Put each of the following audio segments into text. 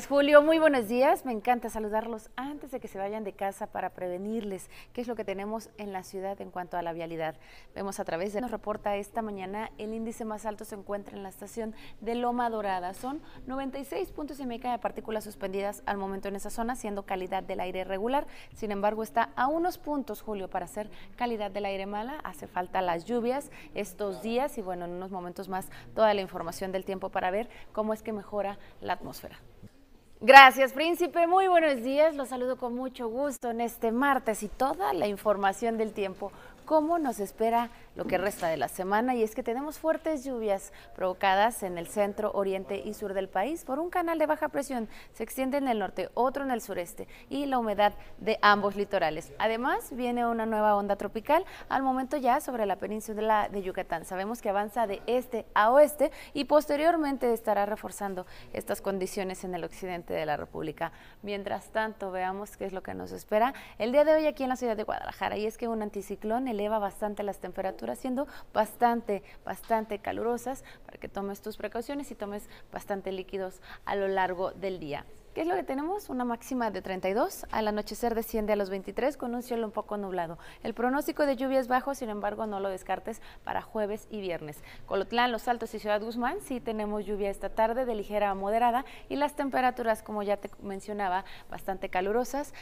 Julio, muy buenos días. Me encanta saludarlos antes de que se vayan de casa para prevenirles qué es lo que tenemos en la ciudad en cuanto a la vialidad. Vemos a través de nos reporta esta mañana el índice más alto se encuentra en la estación de Loma Dorada. Son 96 puntos y media de partículas suspendidas al momento en esa zona, siendo calidad del aire regular. Sin embargo, está a unos puntos, Julio, para hacer calidad del aire mala. Hace falta las lluvias estos días y bueno, en unos momentos más toda la información del tiempo para ver cómo es que mejora la atmósfera. Gracias, Príncipe. Muy buenos días. Los saludo con mucho gusto en este martes y toda la información del tiempo. ¿Cómo nos espera lo que resta de la semana? Y es que tenemos fuertes lluvias provocadas en el centro, oriente y sur del país por un canal de baja presión. Se extiende en el norte, otro en el sureste y la humedad de ambos litorales. Además, viene una nueva onda tropical al momento ya sobre la península de Yucatán. Sabemos que avanza de este a oeste y posteriormente estará reforzando estas condiciones en el occidente de la República. Mientras tanto, veamos qué es lo que nos espera el día de hoy aquí en la ciudad de Guadalajara. Y es que un anticiclón eleva bastante las temperaturas, siendo bastante calurosas, para que tomes tus precauciones y tomes bastante líquidos a lo largo del día. ¿Qué es lo que tenemos? Una máxima de 32, al anochecer desciende a los 23 con un cielo un poco nublado. El pronóstico de lluvia es bajo, sin embargo no lo descartes para jueves y viernes. Colotlán, Los Altos y Ciudad Guzmán sí tenemos lluvia esta tarde de ligera a moderada y las temperaturas, como ya te mencionaba, bastante calurosas,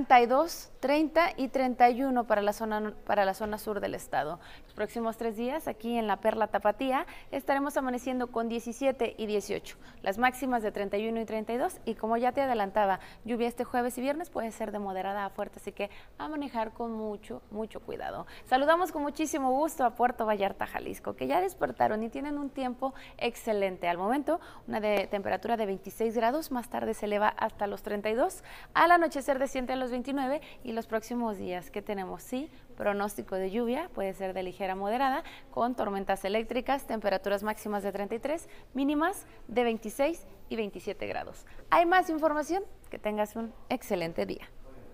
32, 30 y 31 para la zona sur del estado. Los próximos 3 días aquí en la Perla Tapatía estaremos amaneciendo con 17 y 18, las máximas de 31 y 32 y como ya te adelantaba, lluvia este jueves y viernes puede ser de moderada a fuerte, así que a manejar con mucho cuidado. Saludamos con muchísimo gusto a Puerto Vallarta, Jalisco, que ya despertaron y tienen un tiempo excelente. Al momento, una temperatura de 26 grados, más tarde se eleva hasta los 32, al anochecer desciende a los 29 y los próximos días que tenemos, sí, pronóstico de lluvia, puede ser de ligera a moderada, con tormentas eléctricas, temperaturas máximas de 33, mínimas de 26 y 27 grados. Hay más información, que tengas un excelente día.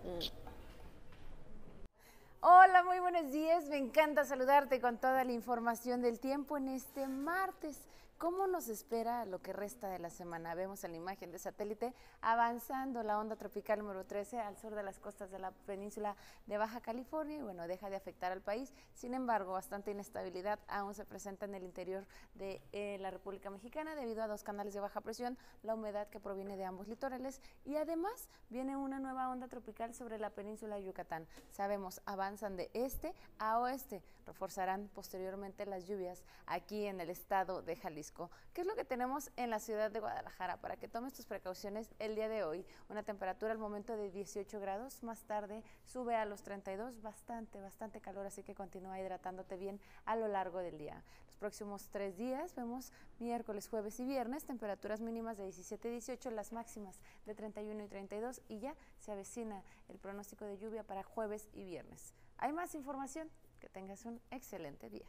Hola, muy buenos días, me encanta saludarte con toda la información del tiempo en este martes. ¿Cómo nos espera lo que resta de la semana? Vemos en la imagen de satélite avanzando la onda tropical número 13 al sur de las costas de la península de Baja California y bueno, deja de afectar al país. Sin embargo, bastante inestabilidad aún se presenta en el interior de la República Mexicana debido a 2 canales de baja presión, la humedad que proviene de ambos litorales y además viene una nueva onda tropical sobre la península de Yucatán. Sabemos, avanzan de este a oeste, reforzarán posteriormente las lluvias aquí en el estado de Jalisco. ¿Qué es lo que tenemos en la ciudad de Guadalajara? Para que tomes tus precauciones el día de hoy. Una temperatura al momento de 18 grados, más tarde sube a los 32, bastante calor, así que continúa hidratándote bien a lo largo del día. Los próximos 3 días vemos miércoles, jueves y viernes, temperaturas mínimas de 17 y 18, las máximas de 31 y 32 y ya se avecina el pronóstico de lluvia para jueves y viernes. Hay más información, que tengas un excelente día.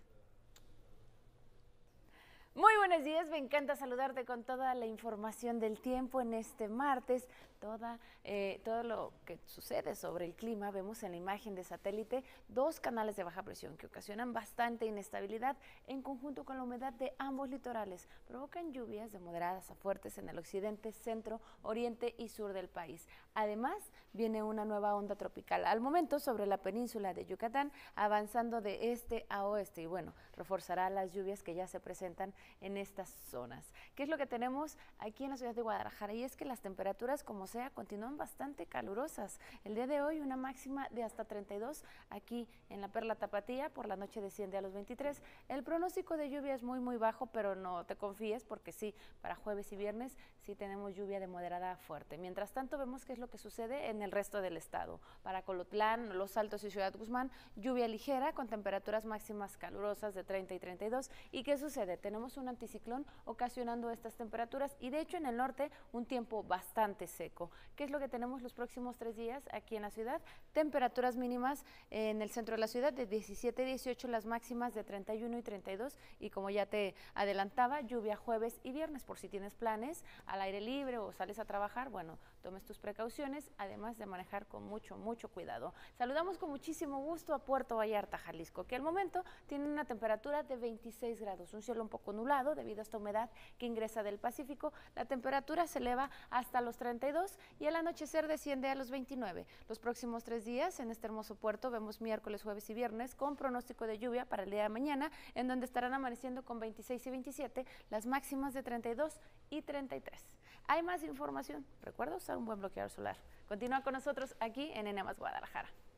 Muy buenos días, me encanta saludarte con toda la información del tiempo en este martes, todo lo que sucede sobre el clima. Vemos en la imagen de satélite 2 canales de baja presión que ocasionan bastante inestabilidad en conjunto con la humedad de ambos litorales. Provocan lluvias de moderadas a fuertes en el occidente, centro, oriente y sur del país. Además, viene una nueva onda tropical al momento sobre la península de Yucatán, avanzando de este a oeste y bueno, reforzará las lluvias que ya se presentan en estas zonas. ¿Qué es lo que tenemos aquí en la ciudad de Guadalajara? Y es que las temperaturas, como sea, continúan bastante calurosas. El día de hoy una máxima de hasta 32 aquí en la Perla Tapatía, por la noche desciende a los 23. El pronóstico de lluvia es muy bajo, pero no te confíes porque sí, para jueves y viernes sí tenemos lluvia de moderada a fuerte. Mientras tanto vemos qué es lo que sucede en el resto del estado. Para Colotlán, Los Altos y Ciudad Guzmán, lluvia ligera con temperaturas máximas calurosas de 30 y 32. ¿Y qué sucede? Tenemos un anticiclón ocasionando estas temperaturas y de hecho en el norte un tiempo bastante seco. ¿Qué es lo que tenemos los próximos 3 días aquí en la ciudad? Temperaturas mínimas en el centro de la ciudad de 17 y 18, las máximas de 31 y 32 y como ya te adelantaba, lluvia jueves y viernes por si tienes planes al aire libre o sales a trabajar, bueno, tomes tus precauciones, además de manejar con mucho cuidado. Saludamos con muchísimo gusto a Puerto Vallarta, Jalisco, que al momento tiene una temperatura temperatura de 26 grados, un cielo un poco nublado debido a esta humedad que ingresa del Pacífico. La temperatura se eleva hasta los 32 y el anochecer desciende a los 29. Los próximos 3 días en este hermoso puerto vemos miércoles, jueves y viernes con pronóstico de lluvia para el día de mañana, en donde estarán amaneciendo con 26 y 27, las máximas de 32 y 33. Hay más información. Recuerda usar un buen bloqueador solar. Continúa con nosotros aquí en N+ Guadalajara.